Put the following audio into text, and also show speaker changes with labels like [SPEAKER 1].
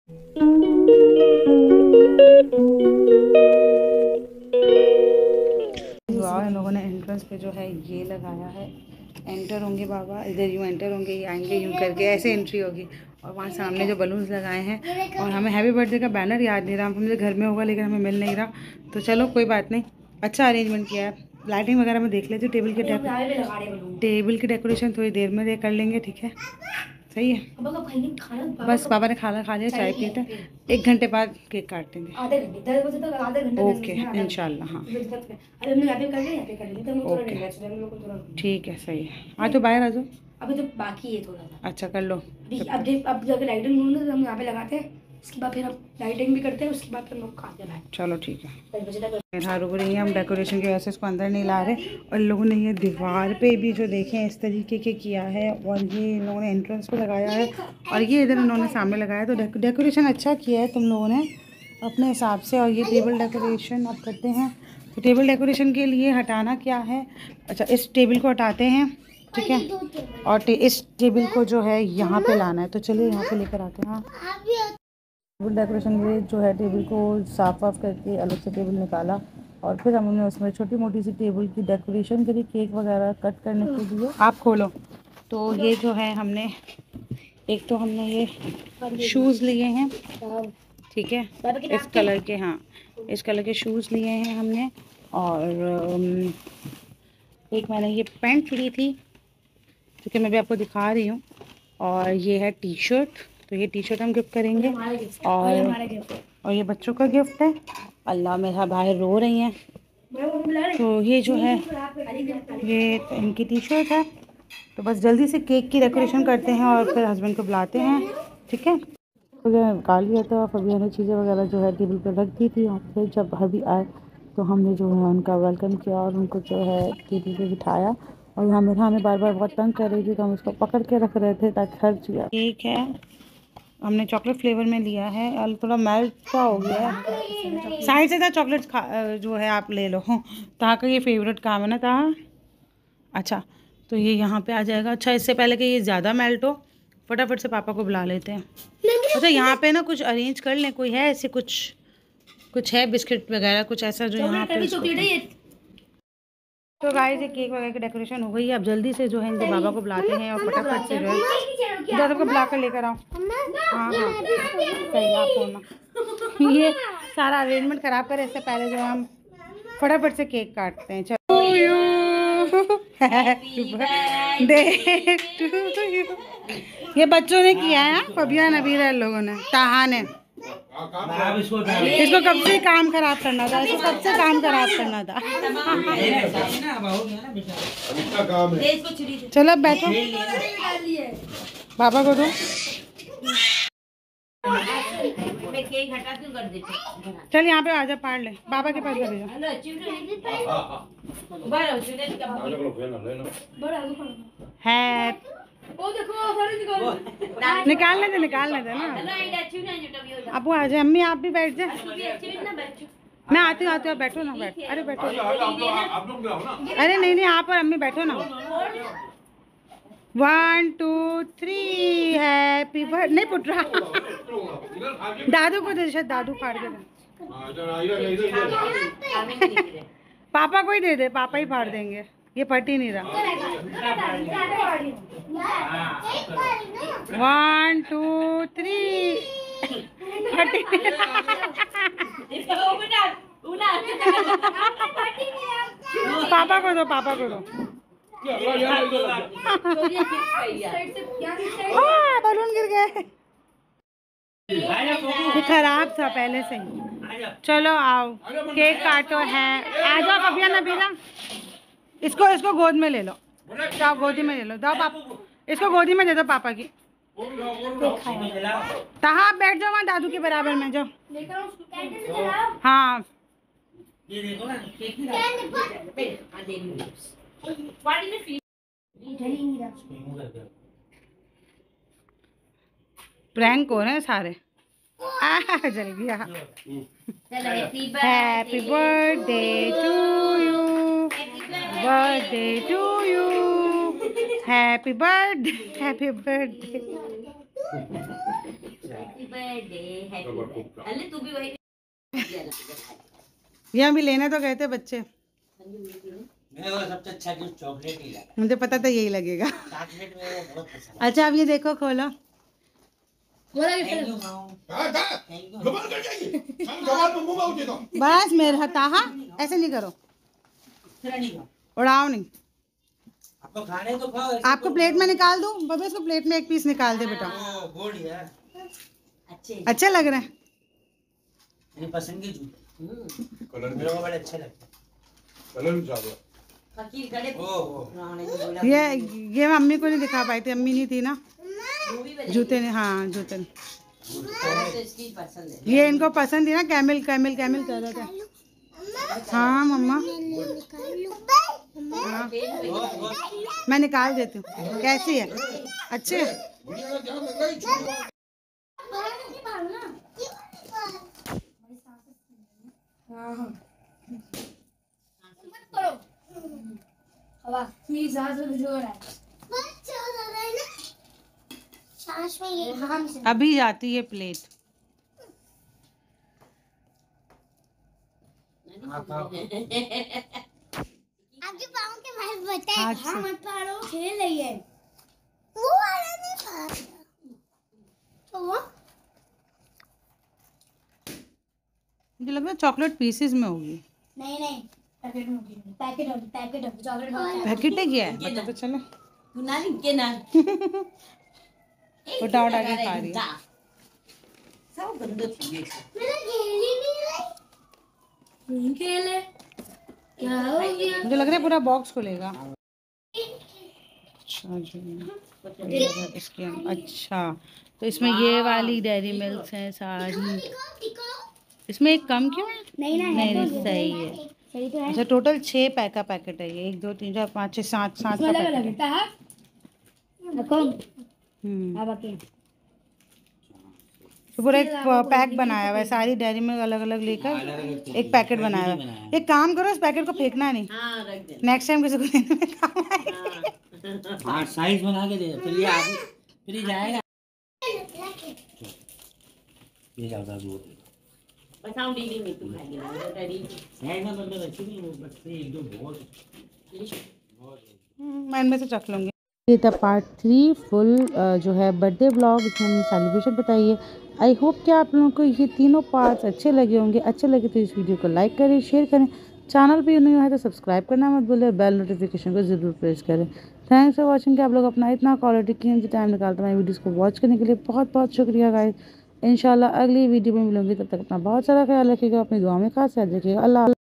[SPEAKER 1] इन लोगों ने एंट्रेंस पे जो है ये लगाया है, एंटर होंगे बाबा, इधर यूँ एंटर होंगे, ये आएंगे यूँ करके, ऐसे एंट्री होगी। और वहाँ सामने जो बलून्स लगाए हैं, और हमें हैप्पी बर्थडे का बैनर याद नहीं रहा, मुझे घर में होगा लेकिन हमें मिल नहीं रहा। तो चलो कोई बात नहीं, अच्छा अरेंजमेंट किया है। लाइटिंग वगैरह में देख लेते, टेबल की डेकोरेशन थोड़ी देर में कर लेंगे, ठीक है, सही है। बस पापा ने खाना खा लिया, चाय पीते, 1 घंटे बाद केक काटेंगे, आधे घंटे, 10 बजे तक आधे घंटे, ओके इंशाल्लाह। हाँ ओके ठीक है, सही है। आ जाओ बाहर, आ जाओ, अभी तो बाकी है थोड़ा सा। अच्छा कर लो, अब जाके लाइटिंग ढूंढो तो हम यहाँ पे लगाते हैं, इसके बाद फिर हम लाइटिंग भी करते हैं, उसके बाद फिर लोग खाते हैं। चलो ठीक है। हाँ रुक रही है, हम डेकोरेशन की वजह से इसको अंदर नहीं ला रहे। और लोगों ने ये दीवार पे भी जो देखें इस तरीके के किया है, और ये इन लोगों ने एंट्रेंस पे लगाया है, और ये इधर उन्होंने सामने लगाया। तो डेकोरेशन अच्छा किया है तुम लोगों ने अपने हिसाब से। और ये टेबल डेकोरेशन अब करते हैं। तो टेबल डेकोरेशन के लिए हटाना क्या है, अच्छा इस टेबल को हटाते हैं, ठीक है, और इस टेबल को जो है यहाँ पे लाना है। तो चलिए यहाँ पे लेकर आते हैं। टेबल डेकोरेशन में जो है टेबल को साफ वाफ करके अलग से टेबल निकाला, और फिर हमने उसमें छोटी मोटी सी टेबल की डेकोरेशन करी, केक वगैरह कट करने के लिए। आप खोलो। तो ये जो है हमने, एक तो हमने ये शूज़ लिए हैं, ठीक है, इस कलर के, हाँ इस कलर के शूज़ लिए हैं हमने। और एक मैंने ये पैंट ली थी, जो कि मैं भी आपको दिखा रही हूँ। और ये है टी शर्ट, तो ये टी शर्ट हम गिफ्ट करेंगे। और ये बच्चों का गिफ्ट है। अल्लाह, मेरा भाई रो रही हैं। तो ये जो है ये इनकी टी शर्ट है। तो बस जल्दी से केक की डेकोरेशन करते हैं और फिर हस्बैंड को बुलाते हैं, ठीक है। तो ये निकाल लिया था, फबिया ने चीज़ें वगैरह जो है टेबल पर रख दी थी। और फिर जब हबी आए तो हमने जो है उनका वेलकम किया और उनको जो है टेबल पे बिठाया। और यहाँ मेरा हमें बार बार बहुत तंग कर रही थी, तो हम उसको पकड़ के रख रहे थे ताकि हर चीज़। केक है, हमने चॉकलेट फ्लेवर में लिया है, और थोड़ा मेल्ट सा हो गया है साइड से। था चॉकलेट जो है आप ले लो, तहाँ का ये फेवरेट काम है ना तहाँ। अच्छा तो ये यहाँ पे आ जाएगा। अच्छा इससे पहले कि ये ज़्यादा मेल्ट हो, फटाफट से पापा को बुला लेते हैं। अच्छा यहाँ पे ना कुछ अरेंज कर लें, कोई है ऐसे कुछ है बिस्किट वगैरह कुछ ऐसा जो यहाँ पे। तो गाइस ये केक वगैरह की डेकोरेशन हो गई है। अब जल्दी से जो है इनके बाबा को बुलाते हैं और फटाफट से जो है दादा को बुला कर लेकर आओ। हाँ हाँ सही आप होना। ये सारा अरेंजमेंट खराब करे, इससे पहले जो हम फटाफट से केक काटते हैं। चलो ये बच्चों ने किया है, फबिया नबीरा लोगों ने, ताहा ने। इसको कब से काम खराब करना था, इसको कब से काम खराब करना था। चलो अब बैठो, बाबा को दो। चल यहाँ पे आजा, पार ले, बाबा के पास चले जाओ। है निकालने दे ना। अब आ जाए, अम्मी आप भी बैठ जाए। मैं आती हूँ, बैठो ना, बैठो, अरे बैठो, अरे नहीं आप और अम्मी बैठो ना। 1 2 3 हैप्पी बर्थडे। नहीं पुट रहा, दादू को दे, शायद दादू फाड़ के दे। पापा को ही दे दे, पापा ही फाड़ देंगे, ये फट ही नहीं रहा। 1 2 3 पापा को दो, पापा को दो। बलून गिर गए, ये खराब था पहले से ही। चलो आओ केक काटो है, आ जाओ कबिया नबीला, इसको गोद में ले लो, जाओ गोदी में ले लो, जाओ पापा, इसको गोदी में दे दो पापा की। कहाँ आप बैठ जाओ, वहाँ दादू के बराबर में जाओ। हाँ प्रैंक हो रहे हैं सारे। चल गया। Happy birthday to you, birthday to you, happy birthday, happy birthday. ये अभी लेने तो गए थे बच्चे,
[SPEAKER 2] सबसे अच्छा गिफ्ट चॉकलेट ही लगा,
[SPEAKER 1] मुझे पता था यही लगेगा।
[SPEAKER 2] चॉकलेट में बहुत पसंद।
[SPEAKER 1] अच्छा अब ये देखो, खोलो। बस मेरे हताहा ऐसे नहीं करो, उड़ाओ नहीं।
[SPEAKER 2] आपको खाने तो खाओ,
[SPEAKER 1] आपको प्लेट में निकाल दूं? बबे इसको प्लेट में एक पीस निकाल दे बेटा। अच्छे लग रहे हैं,
[SPEAKER 2] मेरी पसंद की जूते, कलर मेरे को बड़े अच्छे लगते हैं, कलर भी ज्यादा।
[SPEAKER 1] ये मम्मी को नहीं दिखा पाई थी, अम्मी नहीं थी ना। जूते ने, हाँ जूते ने, ये इनको पसंद थी ना, कैमिल कैमिल कैमिल कर रहे थे। हाँ मम्मा, हाँ मैं निकाल देती हूँ। कैसी है? अच्छे है? अभी जाती है प्लेट।
[SPEAKER 3] आपके पाँव के बाल बताए।
[SPEAKER 1] हाँ
[SPEAKER 3] मत पारो, खेल रही है वो वाला नहीं पा तो वो
[SPEAKER 1] मुझे लग रहा है चॉकलेट पीसेस में होगी।
[SPEAKER 3] नहीं पैकेट में होगी। पैकेट चॉकलेट
[SPEAKER 1] पैकेट है क्या है? पता तो चले।
[SPEAKER 2] तू ना लिखे ना
[SPEAKER 1] उठा उठा के खा रही है।
[SPEAKER 2] सब गंदे चीजें।
[SPEAKER 3] मेरा खेली नहीं खेले, क्या हो गया?
[SPEAKER 1] मुझे लग रहा है पूरा बॉक्स खुलेगा। अच्छा जी, इसके अच्छा तो इसमें ये वाली डेयरी मिल्क है सारी। इसमें एक कम क्यों है? नहीं सही है।
[SPEAKER 3] सही तो है।
[SPEAKER 1] अच्छा टोटल 6 पैक का पैकेट है ये। 1 2 3 4 5 6 7 7 का पैकेट है। तो पूरा एक पैक बनाया हुआ है, सारी डेयरी मिल्क अलग अलग लेकर एक पैकेट बनाया हुआ है। एक काम करो, इस पैकेट को फेंकना नहीं, नेक्स्ट टाइम किसी को देने में काम आएगा।
[SPEAKER 2] हाँ साइज बना के दे, फिर ये आगे फिर ये जाएगा। ये ज्यादा दूर बताऊं डीलिंग में तुम खाएंगे रेडी है ना, मतलब अच्छी नहीं वो बच्चे एक दो बहुत
[SPEAKER 1] मैं इनमें से चख लूँगी। ये था पार्ट 3 फुल जो है बर्थडे व्लॉग, इसमें हमने सेलिब्रेशन बताई है। आई होप कि आप लोगों को ये तीनों पार्ट्स अच्छे लगे होंगे। अच्छे लगे तो इस वीडियो को लाइक करें, शेयर करें। चैनल पे नहीं है तो सब्सक्राइब करना मत भूलें, बेल नोटिफिकेशन को ज़रूर प्रेस करें। थैंक्स फॉर वॉचिंग कि आप लोग अपना इतना क्वालिटी की टाइम निकालते हैं वीडियोज़ को वॉच करने के लिए। बहुत बहुत शुक्रिया गाइस। इंशाल्लाह अगली वीडियो में मिलूंगी, तब तक अपना बहुत सारा ख्याल रखिएगा, अपनी दुआ में खास याद रखिएगा। अल्लाह।